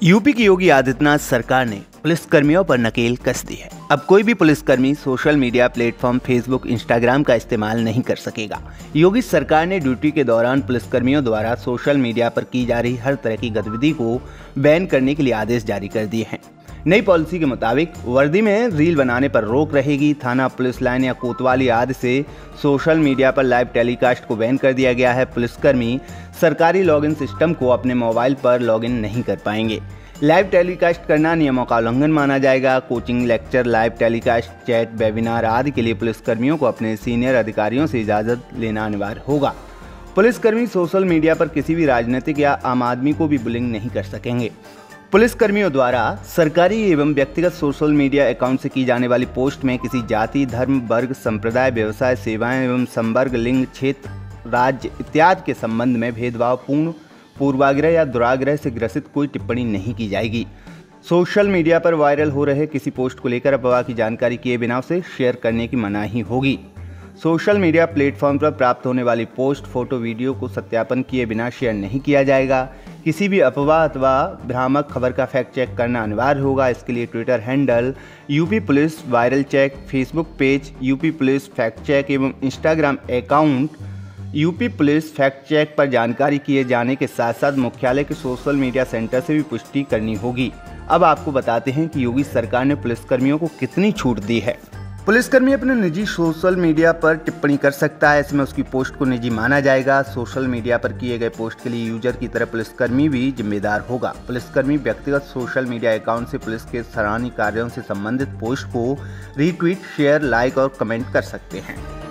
UP की योगी आदित्यनाथ सरकार ने पुलिसकर्मियों पर नकेल कस दी है। अब कोई भी पुलिसकर्मी social media platform Facebook, Instagram का इस्तेमाल नहीं कर सकेगा। योगी सरकार ने ड्यूटी के दौरान पुलिसकर्मियों द्वारा सोशल मीडिया पर की जा रही हर तरह की गतिविधि को बैन करने के लिए आदेश जारी कर दिए हैं। नई पॉलिसी के मुताबिक वर्दी में रील बनाने पर रोक रहेगी। थाना, पुलिस लाइन या कोतवाली आदि से सोशल मीडिया पर लाइव टेलीकास्ट को बैन कर दिया गया है। पुलिसकर्मी सरकारी लॉगिन सिस्टम को अपने मोबाइल पर लॉगिन नहीं कर पाएंगे। लाइव टेलीकास्ट करना नियमों का उल्लंघन माना जाएगा। Coaching, lecture, live telecast, chat, webinar आदि के लिए पुलिसकर्मियों को अपने सीनियर अधिकारियों से इजाज़त लेना अनिवार्य होगा। पुलिसकर्मी सोशल मीडिया पर किसी भी राजनीतिक या आम आदमी को भी बुलिंग नहीं कर सकेंगे। पुलिसकर्मियों द्वारा सरकारी एवं व्यक्तिगत सोशल मीडिया अकाउंट से की जाने वाली पोस्ट में किसी जाति, धर्म, वर्ग, संप्रदाय, व्यवसाय, सेवाएं एवं संवर्ग, लिंग, क्षेत्र, राज्य इत्यादि के संबंध में भेदभावपूर्ण, पूर्वाग्रह या दुराग्रह से ग्रसित कोई टिप्पणी नहीं की जाएगी। सोशल मीडिया पर वायरल हो रहे किसी पोस्ट को लेकर अफवाह की जानकारी किए बिना उसे शेयर करने की मनाही होगी। सोशल मीडिया प्लेटफॉर्म पर प्राप्त होने वाली पोस्ट, फोटो, वीडियो को सत्यापन किए बिना शेयर नहीं किया जाएगा। किसी भी अफवाह अथवा भ्रामक खबर का फैक्ट चेक करना अनिवार्य होगा। इसके लिए Twitter handle UP police viral check, Facebook page UP police fact check एवं Instagram account UP police fact check पर जानकारी किए जाने के साथ साथ मुख्यालय के सोशल मीडिया सेंटर से भी पुष्टि करनी होगी। अब आपको बताते हैं कि योगी सरकार ने पुलिसकर्मियों को कितनी छूट दी है। पुलिसकर्मी अपने निजी सोशल मीडिया पर टिप्पणी कर सकता है। इसमें उसकी पोस्ट को निजी माना जाएगा। सोशल मीडिया पर किए गए पोस्ट के लिए यूजर की तरह पुलिसकर्मी भी जिम्मेदार होगा। पुलिसकर्मी व्यक्तिगत सोशल मीडिया अकाउंट से पुलिस के सराहनीय कार्यों से संबंधित पोस्ट को रीट्वीट, शेयर, लाइक और कमेंट कर सकते हैं।